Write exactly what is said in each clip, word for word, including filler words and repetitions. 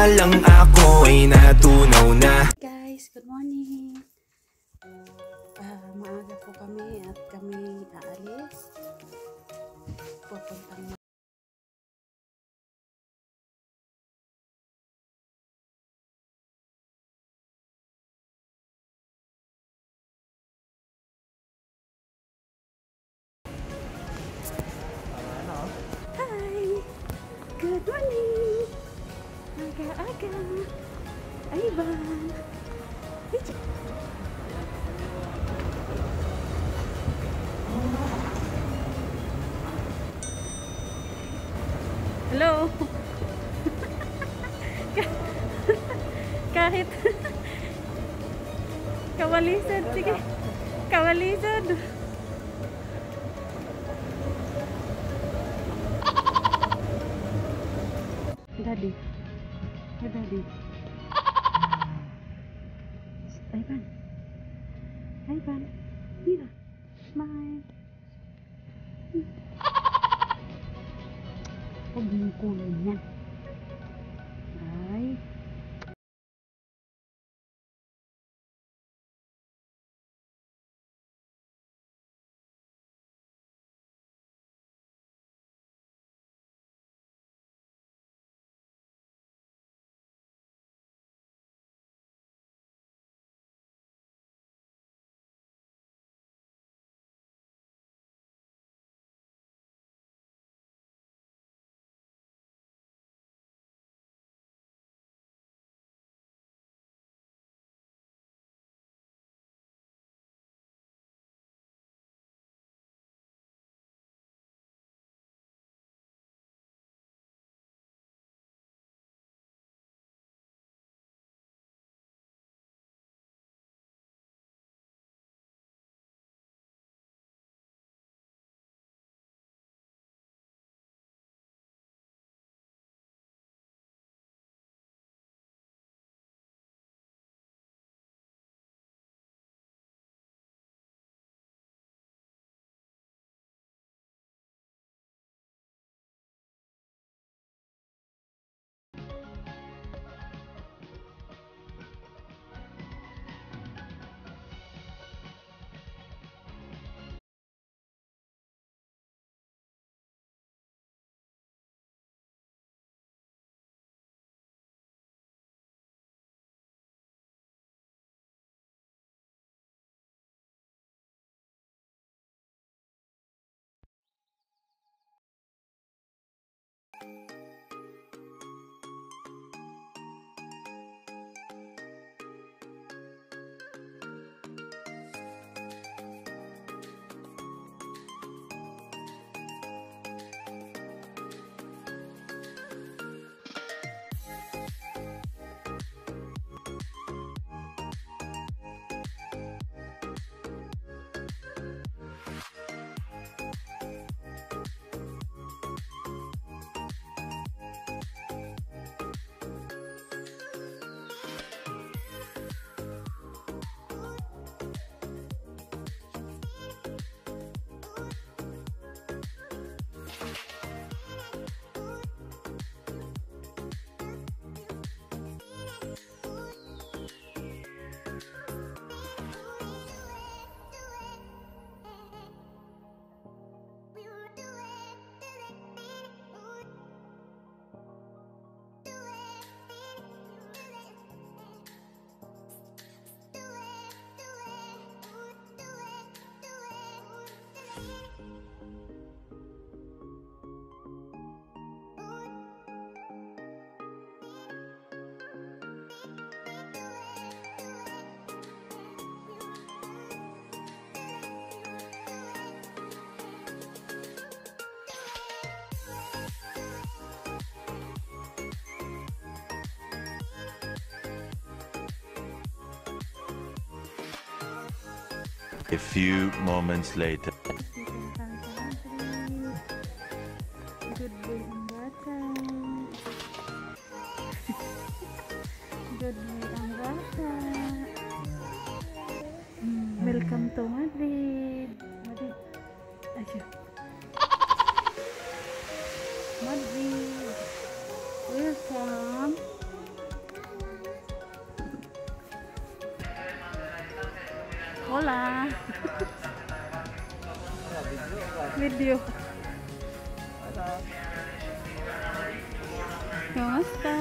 samantalang ako ay natunaw na. Guys, good morning. Uh, maaga po kami at kami aalis. Pupuntang good morning! Aga-aga! Ay ba? Hello! Kahit kawalisan, sige! Kawalisan! Daddy. Hey, Daddy. Ivan. Ivan. Here. Smile. Huwag mong kunin yan. Ay. A few moments later. Good boy ang bata. Good boy ang bata. Mm, welcome to Madrid. Madrid. Ayun. Madrid. Welcome. Hola. Video. Kamusta?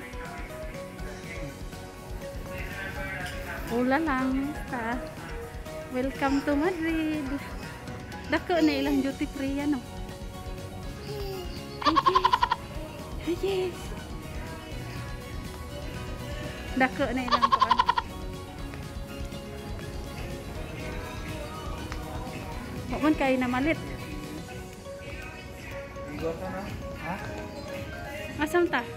Hola lang. Kamusta? Welcome to Madrid. Dako na ilang duty free yan, oh. Ay, yes. Ay, yes. Dako na ilang kuan. Huwag kayo na malit. Igor ka na? Ha? Asam ta?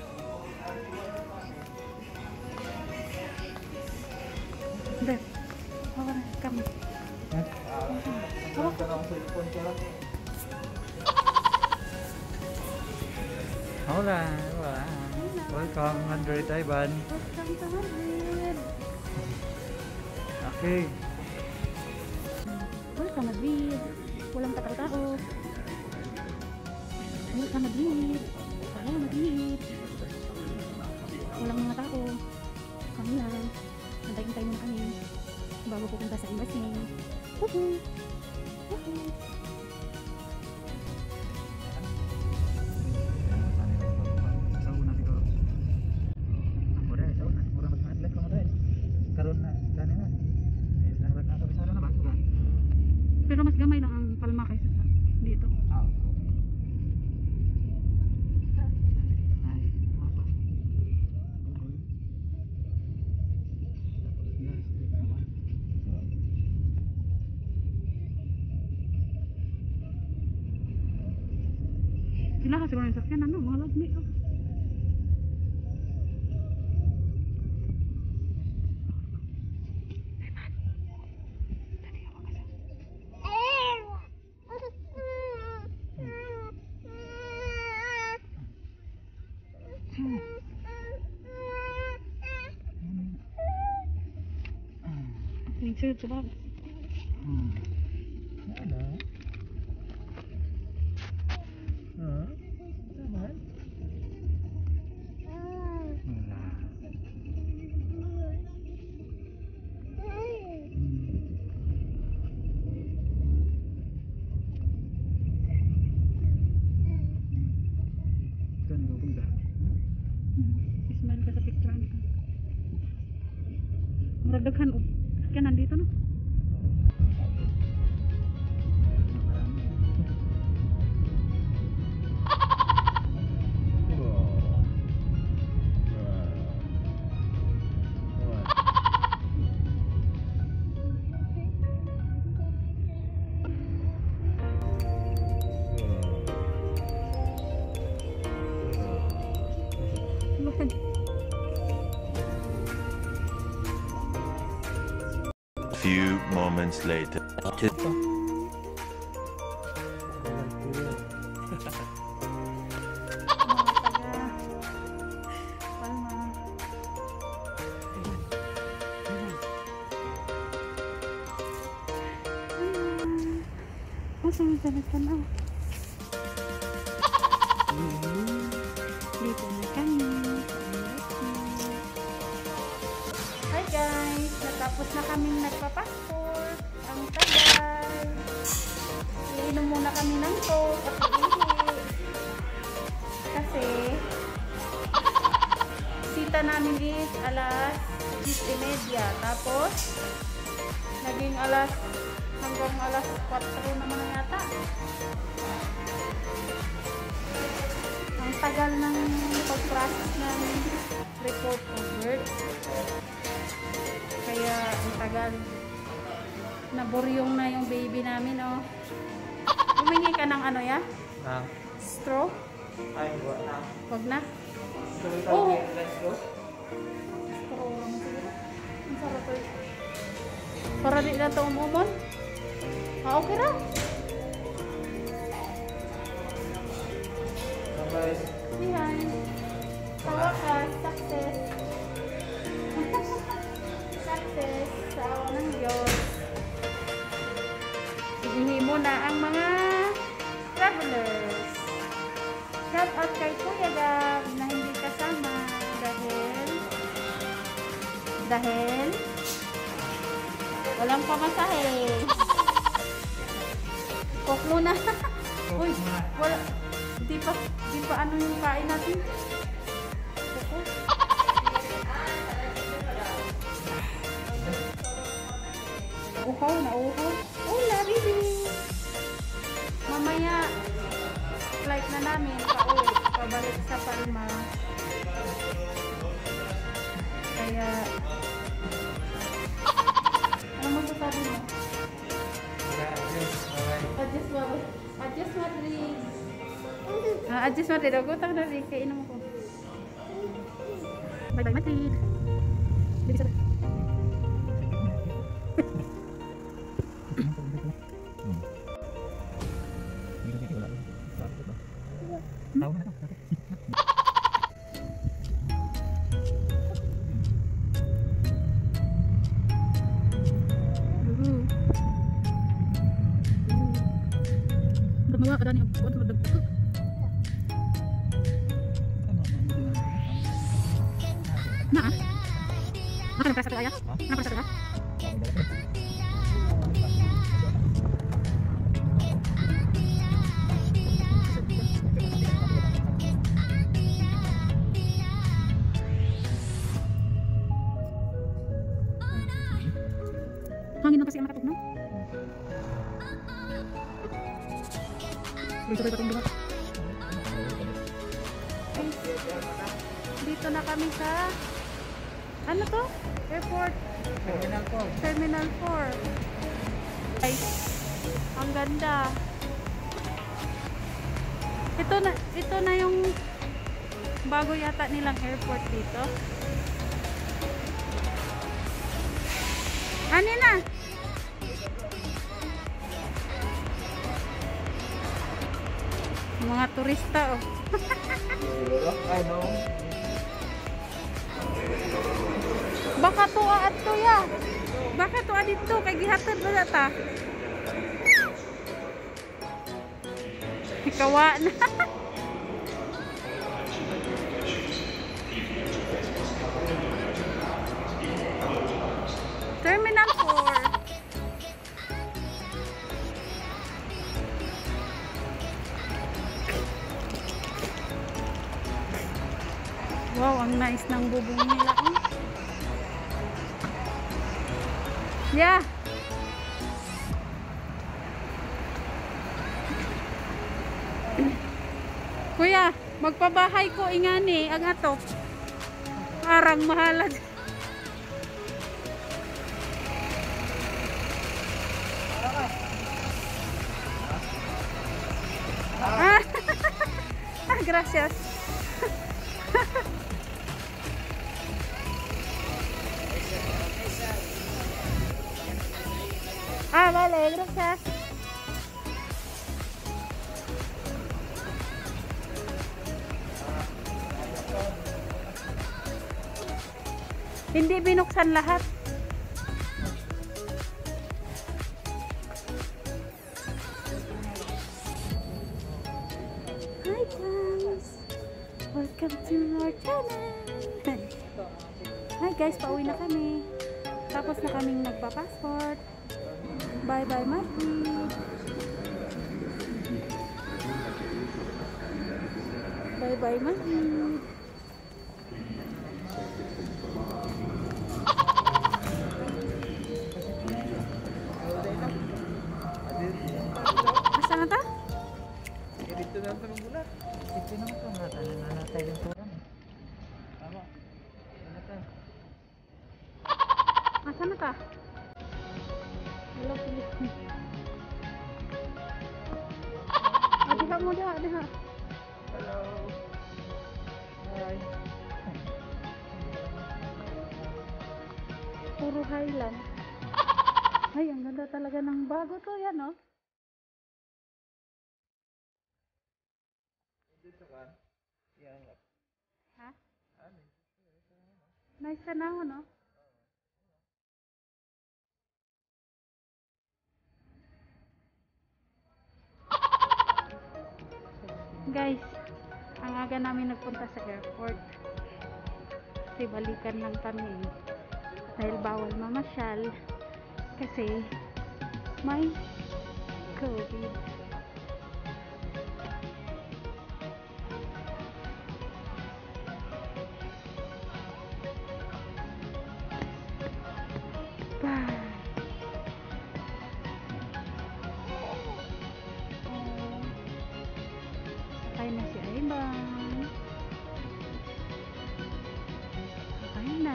Dek. Hawa na kami. Hawak ka na ang cellphone ka. Hola, hola. Welcome, Madrid, Ivan. Welcome to Madrid. Okay. Welcome Madrid. Walang katao-tao. Welcome Madrid. Walang Madrid. Walang mga tao. Kami lang. Antay-antay muna kami bago pupunta sa embassy. Woohoo! Woohoo! Pero mas gamay lang ang Palma kaysa sa dito. Sila kasi kung yung sakyan, ano, mga lagmi. Oh. Yung sa'yo, sabag. Hmm. Ano? Ha? Saman? Wala. Ito, nagpupunta. Ismail ka sa picturean ka. Maradaghan o. Kaya nandito no? Few moments later. Masang tanaw. Dito na kami. Hi guys! Natapos na kaming nagpa-passport. Ang tagal. Iinom muna kami ng coke at iihi. Kasi sita namin is alas diyes y media. Tapos naging alas hanggang alas kwatro naman na yata. Ang tagal ng pag-process ng report of birth. Kaya ang tagal. Naburyong na yung baby namin, oh. Humingi ka ng ano ya? Ah. Straw? Ay, wala na. Wag na. Oh! Oh! Straw lang siguro. Ang sarap eh. Para di na ito umumon. Ah, okay ra. Guys. Yan. Sa wakas, success. Success sa awa ng Diyos. Ihihi mo na ang mga travelers. Shout out kay Kuya Gab na hindi kasama dahil dahil Walang pamasahe. Coke muna. Uy, wala. Di pa, di pa ano yung kain natin. Coke. Uhaw na uhaw. Oh, labi. Mamaya, flight na namin. Pauwi. Pabalik sa Palma. Kaya, ano masasabi mo? Adjust mo. Adjust mo, please. Ah, adjust mo, please. Gutang na rin. Kainom ko. Bye-bye, Madrid. Bibi sa gumawa ka dani ang kontrol ng buko. Na ah? Makan prasa kaya? Makan prasa kaya? Hangin lang kasi ang nakatugnaw. Dito na kami sa ano to? Airport Terminal four. Terminal four. Ay, ang ganda. Ito na ito na yung bago yata nilang airport dito. Ano na? Mga turista oh. I know. Baka tuwa at tuya. Baka tuwa dito kay gihatod ba ta? Ikawa na. Terminal four. Wow, ang nice ng bubong nila. Oh. Yeah. Kuya, magpabahay ko ingani ang ato. Arang mahalad. Ah, gracias. Ah, vale, gracias. Hindi binuksan lahat. Hi guys, welcome to our channel. Hi guys, pauwi na kami. Tapos na kaming nagpa-passport. Bye bye Madrid. Bye bye Madrid. Asa na ta? Dito na ito ng bulat. Dito na ito. Nanatay yung turan. Tama. Nanatay. Asa na ta? Hello, Philippines. Ah, diha mo, diha, diha. Hello. Hi. Puro Highland. Ay, ang ganda talaga ng bago to, yan, oh. Dito ka. Yan. Ha? Nice ka na, no? Guys, ang aga namin nagpunta sa airport kasi balikan lang kami dahil bawal mamasyal Kasi may COVID. Bye. Sakay na si Ivan. Sakay na.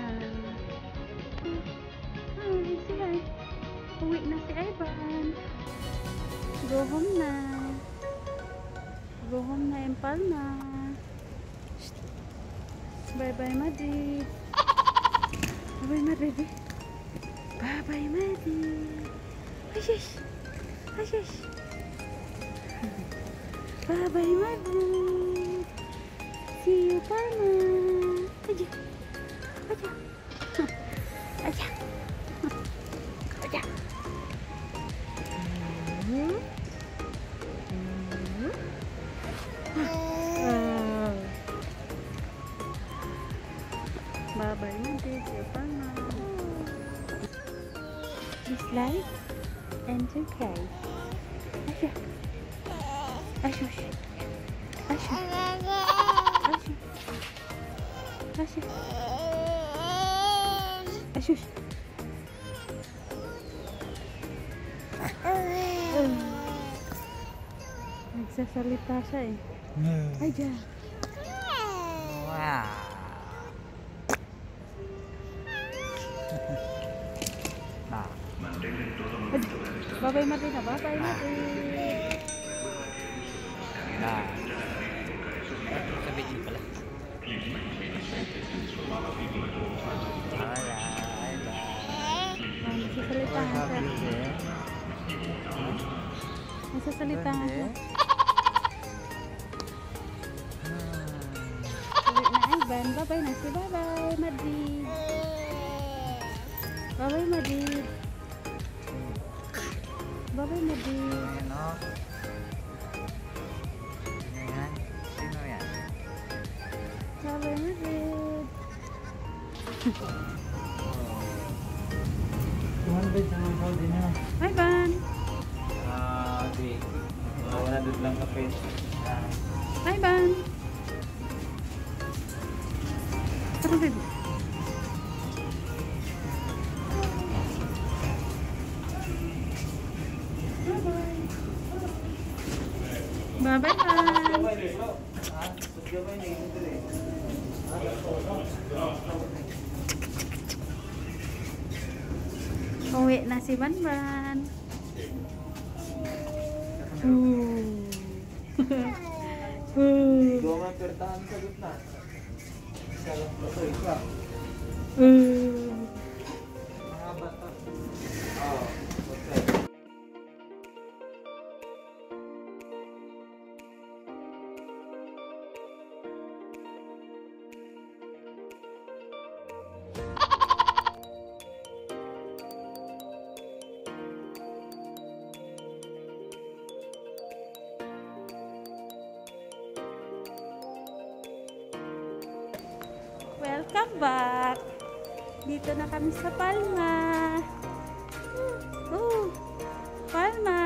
Hi, say hi. Uwi na si Ivan. Go home na. Go home na in Palma. Bye bye Madrid. Bye bye Madrid. Bye bye Madrid. Ashish. Ashish. Bye bye Madrid. See you Palma. Aja. Aja. Aja. Aja. Hmm. Hmm. Ah. Bye bye Madrid. See you Palma. Dislike and okay. Aja. Ashush. Ashush. Ashush. Ashush. Ashush. Nagsasalita siya eh. Ay, dyan. Wow. Ah. Bye-bye Madrid na. Bye-bye Madrid. Ah. Sa video pala. Wala. Nagsasalita nga siya. Nagsasalita nga siya. Uwi na Ivan. Bye-bye na si bye-bye Madrid. Bye-bye Madrid. Bye-bye Madrid. Ayan o. Sino yan? Sino yan? Bye-bye Madrid. two hundred sa mga din na. Ivan. Ah, okay. Wala doon lang kape. Ivan. Tara baby. Bye-bye. Uwi na si Banban. Uh. Uh. Dua pertahan sa gitna. Salam to isa. Uh. Mga bata. Oh, okay. Welcome back. Dito na kami sa Palma. Oh, Palma.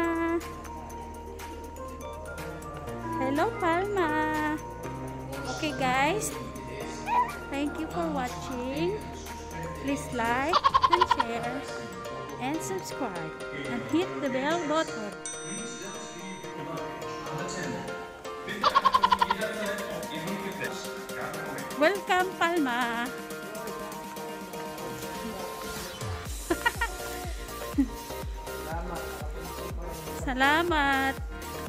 Hello Palma. Okay guys. Thank you for watching. Please like and share and subscribe and hit the bell button. Welcome Palma. Salamat.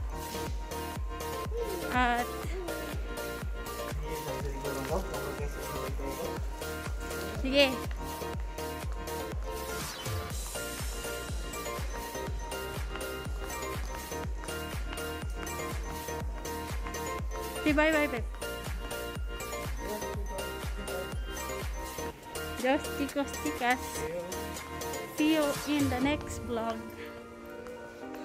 At sige. Say bye bye bye. Just chicos chicas. See you in the next vlog.